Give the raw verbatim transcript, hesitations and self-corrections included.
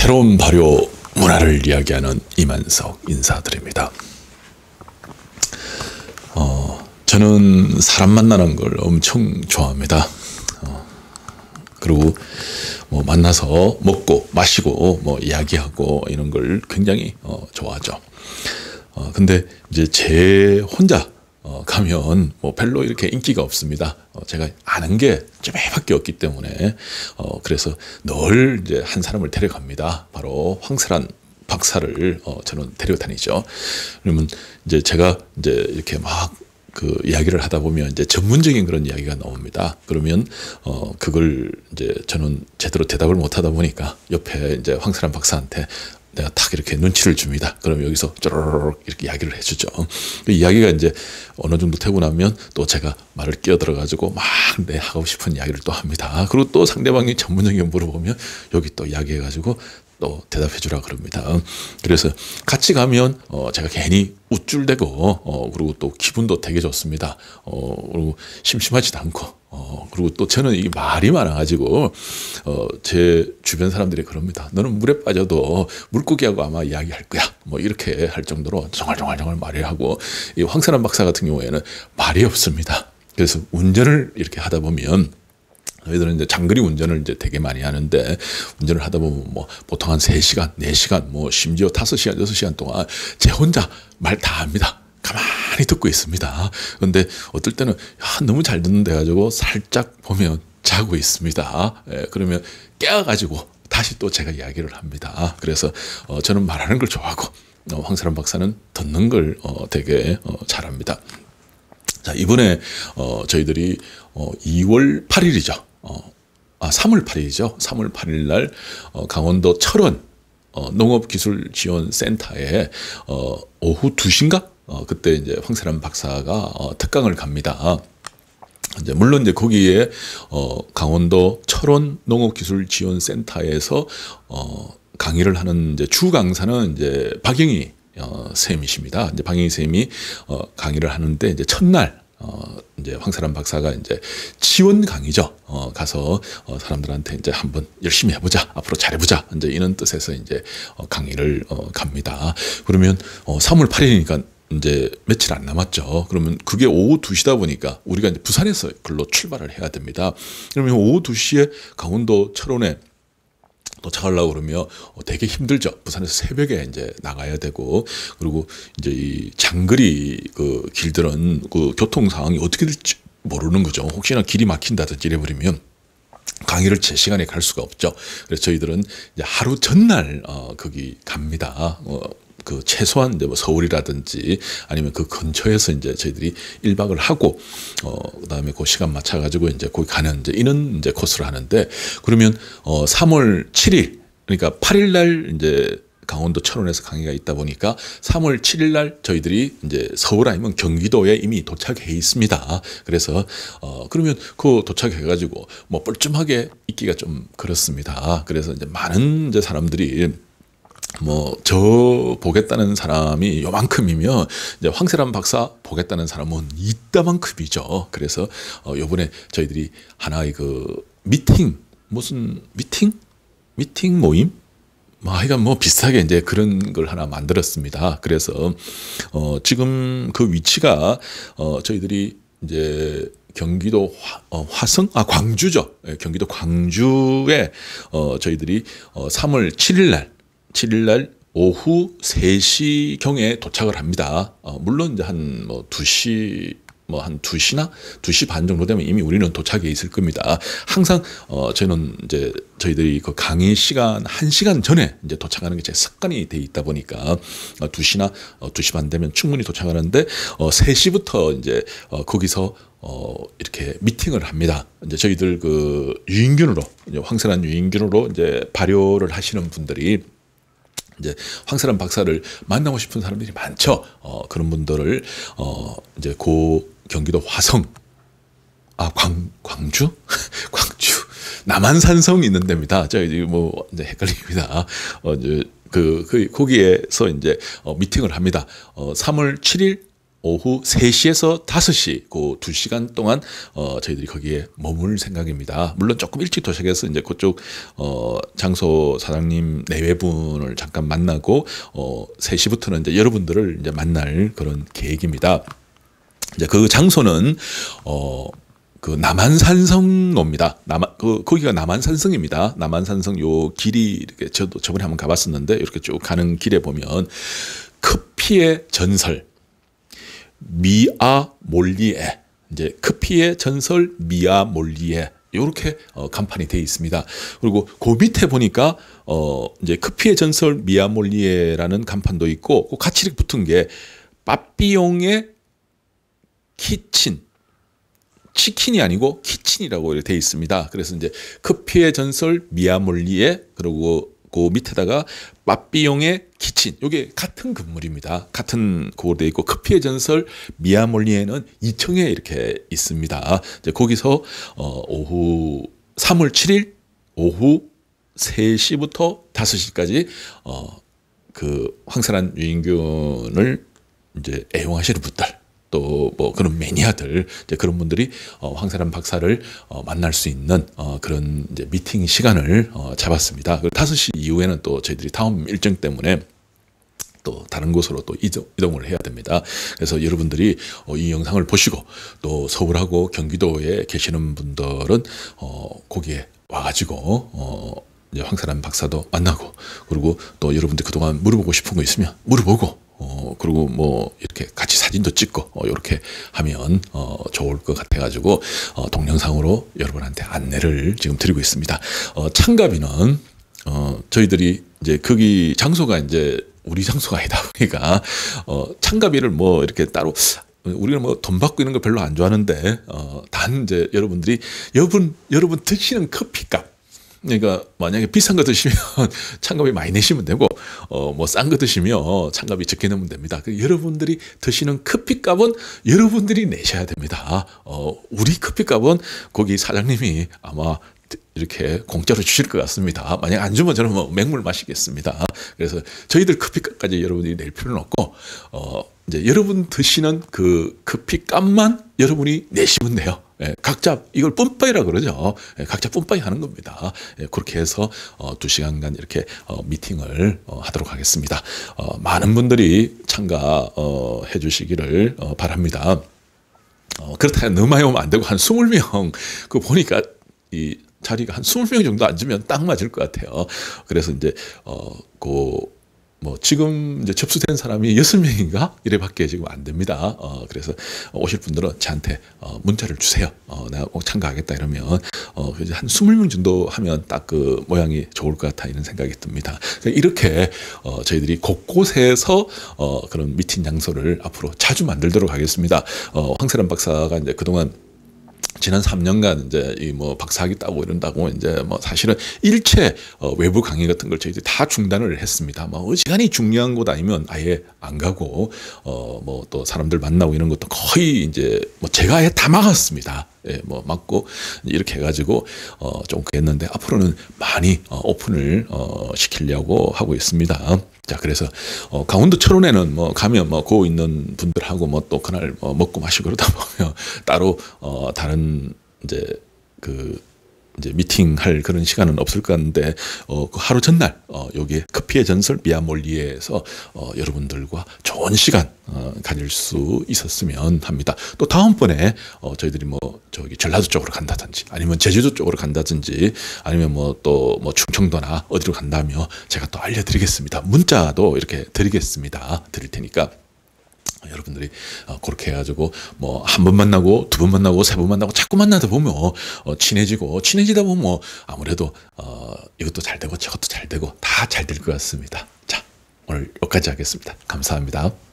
새로운 발효 문화를 이야기하는 이만석 인사드립니다. 어, 저는 사람 만나는 걸 엄청 좋아합니다. 어, 그리고 뭐 만나서 먹고 마시고 뭐 이야기하고 이런 걸 굉장히 어, 좋아하죠. 어, 근데 이제 제 혼자 어, 가면 뭐 별로 이렇게 인기가 없습니다. 어, 제가 아는 게 좀 애밖에 없기 때문에 어, 그래서 늘 이제 한 사람을 데려갑니다. 바로 황세란 박사를 어, 저는 데려다니죠. 그러면 이제 제가 이제 이렇게 막 그 이야기를 하다 보면 이제 전문적인 그런 이야기가 나옵니다. 그러면 어 그걸 이제 저는 제대로 대답을 못 하다 보니까 옆에 이제 황세란 박사한테 내가 딱 이렇게 눈치를 줍니다. 그럼 여기서 쪼르륵 이렇게 이야기를 해주죠. 그 이야기가 이제 어느 정도 되고 나면 또 제가 말을 끼어들어 가지고 막 내 하고 싶은 이야기를 또 합니다. 그리고 또 상대방이 전문적인 거 물어보면 여기 또 이야기해 가지고 또 대답해 주라 그럽니다. 그래서 같이 가면 어 제가 괜히 우쭐대고 어 그리고 또 기분도 되게 좋습니다. 어 그리고 심심하지도 않고 어 그리고 또 저는 이게 말이 많아 가지고 어 제 주변 사람들이 그럽니다. 너는 물에 빠져도 물고기하고 아마 이야기할 거야. 뭐 이렇게 할 정도로 정말정말정말 말을 하고, 이 황세란 박사 같은 경우에는 말이 없습니다. 그래서 운전을 이렇게 하다 보면 저희들은 이제 장거리 운전을 이제 되게 많이 하는데, 운전을 하다 보면 뭐 보통 한 세 시간, 네 시간, 뭐 심지어 다섯 시간, 여섯 시간 동안 제 혼자 말 다 합니다. 가만히 듣고 있습니다. 그런데 어떨 때는 야, 너무 잘 듣는데 가지고 살짝 보면 자고 있습니다. 예, 그러면 깨어가지고 다시 또 제가 이야기를 합니다. 그래서 어, 저는 말하는 걸 좋아하고 어, 황세란 박사는 듣는 걸 어, 되게 어, 잘합니다. 자, 이번에 어, 저희들이 어, 이월 팔일이죠. 어, 아, 삼월 팔일이죠. 삼월 팔일 날 어, 강원도 철원 어, 농업기술지원센터에 어, 오후 두 시인가? 어, 그때 이제 황세란 박사가 어, 특강을 갑니다. 이제 물론 이제 거기에 어, 강원도 철원 농업기술지원센터에서 어, 강의를 하는 이제 주 강사는 이제 박영희 어, 쌤이십니다. 이제 박영희 쌤이 어, 강의를 하는데, 이제 첫날 어, 이제 황세란 박사가 이제 지원 강의죠. 어, 가서 어, 사람들한테 이제 한번 열심히 해보자, 앞으로 잘해보자, 이제 이런 뜻에서 이제 어, 강의를 어, 갑니다. 그러면 어, 삼월 팔일이니까 이제 며칠 안 남았죠. 그러면 그게 오후 두 시다 보니까 우리가 이제 부산에서 글로 출발을 해야 됩니다. 그러면 오후 두 시에 강원도 철원에 도착하려고 그러면 되게 힘들죠. 부산에서 새벽에 이제 나가야 되고, 그리고 이제 이 장거리 그 길들은 그 교통 상황이 어떻게 될지 모르는 거죠. 혹시나 길이 막힌다든지 이래버리면 강의를 제 시간에 갈 수가 없죠. 그래서 저희들은 이제 하루 전날 어 거기 갑니다. 어 그 최소한 이제 뭐 서울이라든지 아니면 그 근처에서 이제 저희들이 일 박을 하고 어 그다음에 그 시간 맞춰 가지고 이제 거기 가는 이제 이런 이제 코스를 하는데, 그러면 어 삼월 칠일, 그러니까 팔일 날 이제 강원도 철원에서 강의가 있다 보니까 삼월 칠일 날 저희들이 이제 서울 아니면 경기도에 이미 도착해 있습니다. 그래서 어 그러면 그 도착해 가지고 뭐 뻘쭘하게 있기가 좀 그렇습니다. 그래서 이제 많은 이제 사람들이 뭐 저 보겠다는 사람이 요만큼이면 이제 황세란 박사 보겠다는 사람은 이따만큼이죠. 그래서 어 요번에 저희들이 하나의 그 미팅, 무슨 미팅? 미팅 모임? 뭐 하여간 뭐 비슷하게 이제 그런 걸 하나 만들었습니다. 그래서 어 지금 그 위치가 어 저희들이 이제 경기도 화, 어, 화성? 아, 광주죠. 예, 경기도 광주에 어 저희들이 어 삼월 칠일 날 칠일 날 오후 세 시경에 도착을 합니다. 어, 물론 이제 한 뭐 두 시, 뭐 한 두 시나 두 시 반 정도 되면 이미 우리는 도착해 있을 겁니다. 항상 어, 저는 이제 저희들이 그 강의 시간 한 시간 전에 이제 도착하는 게 제 습관이 돼 있다 보니까 어, 두 시나 어, 두 시 반 되면 충분히 도착하는데 어, 세 시부터 이제 어, 거기서 어, 이렇게 미팅을 합니다. 이제 저희들 그 유인균으로, 이제 황세란 유인균으로 이제 발효를 하시는 분들이 이제 황세란 박사를 만나고 싶은 사람들이 많죠. 어, 그런 분들을 어, 이제 고 경기도 화성, 아, 광, 광주? 광주. 남한산성 있는 데입니다. 저 이제 뭐 이제 헷갈립니다. 어, 이제 그, 그, 거기에서 이제 어, 미팅을 합니다. 어, 삼월 칠일 오후 세 시에서 다섯 시 그 두 시간 동안 어 저희들이 거기에 머물 생각입니다. 물론 조금 일찍 도착해서 이제 그쪽 어 장소 사장님 내외분을 잠깐 만나고 어 세 시부터는 이제 여러분들을 이제 만날 그런 계획입니다. 이제 그 장소는 어 그 남한산성로입니다. 남한 그 거기가 남한산성입니다. 남한산성 요 길이 이렇게 저도 저번에 한번 가봤었는데 이렇게 쭉 가는 길에 보면 커피의 전설 미아 몰리에 이제 커피의 전설 미아 몰리에 이렇게 어, 간판이 되어 있습니다. 그리고 그 밑에 보니까 어 이제 커피의 전설 미아 몰리에라는 간판도 있고 그 같이 이렇게 붙은 게 빠삐용의 키친 치킨이 아니고 키친이라고 되어 있습니다. 그래서 이제 커피의 전설 미아 몰리에 그리고 그 밑에다가 빠삐용의 키친 이게 같은 건물입니다. 같은 곳에 돼 있고 커피의 전설 미아몰리에는 이 층에 이렇게 있습니다. 이제 거기서 어, 오후 삼월 칠일 오후 세 시부터 다섯 시까지 어, 그 황선한 유인균을 이제 애용하시는 분들 또 뭐 그런 매니아들 이제 그런 분들이 어, 황세란 박사를 어, 만날 수 있는 어, 그런 이제 미팅 시간을 어, 잡았습니다. 그리고 다섯 시 이후에는 또 저희들이 다음 일정 때문에 또 다른 곳으로 또 이동, 이동을 해야 됩니다. 그래서 여러분들이 어, 이 영상을 보시고 또 서울하고 경기도에 계시는 분들은 어, 거기에 와가지고 어, 이제 황세란 박사도 만나고 그리고 또 여러분들 그동안 물어보고 싶은 거 있으면 물어보고 어, 그리고 뭐, 이렇게 같이 사진도 찍고, 어, 이렇게 하면, 어, 좋을 것 같아가지고, 어, 동영상으로 여러분한테 안내를 지금 드리고 있습니다. 어, 참가비는, 어, 저희들이 이제 거기 장소가 이제 우리 장소가 아니다 보니까, 어, 참가비를 뭐 이렇게 따로, 우리는 뭐 돈 받고 이런 거 별로 안 좋아하는데, 어, 단 이제 여러분들이, 여러분, 여러분 드시는 커피값, 그러니까 만약에 비싼 거 드시면 참가비 많이 내시면 되고 어 뭐 싼 거 드시면 참가비 적게 내면 됩니다. 여러분들이 드시는 커피값은 여러분들이 내셔야 됩니다. 어 우리 커피값은 거기 사장님이 아마 이렇게 공짜로 주실 것 같습니다. 만약 안 주면 저는 뭐 맹물 마시겠습니다. 그래서 저희들 커피값까지 여러분들이 낼 필요는 없고 어 이제 여러분 드시는 그 커피값만 여러분이 내시면 돼요. 예, 각자 이걸 뿜빠이라 그러죠. 예, 각자 뿜빠이 하는 겁니다. 예, 그렇게 해서 어, 두 시간간 이렇게 어, 미팅을 어, 하도록 하겠습니다. 어, 많은 분들이 참가 어, 해주시기를 어, 바랍니다. 어, 그렇다 너무 많이 오면 안 되고 한 스물 명 그 보니까 이 자리가 한 스물 명 정도 앉으면 딱 맞을 것 같아요. 그래서 이제 어, 그 뭐 지금 이제 접수된 사람이 여섯 명인가 이래밖에 지금 안 됩니다. 어 그래서 오실 분들은 저한테 어 문자를 주세요. 어 내가 꼭 참가하겠다 이러면 어 이제 한 스물 명 정도 하면 딱 그 모양이 좋을 것 같아 이런 생각이 듭니다. 이렇게 어 저희들이 곳곳에서 어 그런 미팅 장소를 앞으로 자주 만들도록 하겠습니다. 어 황세란 박사가 이제 그동안 지난 삼 년간 이제 이 뭐 박사학위 따고 이런다고 이제 뭐 사실은 일체 어 외부 강의 같은 걸 저희들이 다 중단을 했습니다. 뭐 시간이 중요한 곳 아니면 아예 안 가고 어 뭐 또 사람들 만나고 이런 것도 거의 이제 뭐 제가 아예 다 막았습니다. 예, 뭐 막고 이렇게 해가지고 어 좀 그랬는데 앞으로는 많이 어 오픈을 어 시키려고 하고 있습니다. 자, 그래서 어 강원도 철원에는 뭐 가면 뭐 고 있는 분들하고 뭐 또 그날 뭐 먹고 마시고 그러다 보면 따로 어 다른 이제 그 이제 미팅할 그런 시간은 없을 것 같은데 어, 그 하루 전날 어, 여기 커피의 전설 미아몰리에서 어, 여러분들과 좋은 시간 어, 가질 수 있었으면 합니다. 또 다음번에 어, 저희들이 뭐 저기 전라도 쪽으로 간다든지 아니면 제주도 쪽으로 간다든지 아니면 뭐 또 뭐 충청도나 어디로 간다며 제가 또 알려드리겠습니다. 문자도 이렇게 드리겠습니다. 드릴 테니까. 여러분들이 그렇게 해가지고 뭐 한 번 만나고 두 번 만나고 세 번 만나고 자꾸 만나다 보면 어 친해지고 친해지다 보면 뭐 아무래도 어 이것도 잘 되고 저것도 잘 되고 다 잘 될 것 같습니다. 자, 오늘 여기까지 하겠습니다. 감사합니다.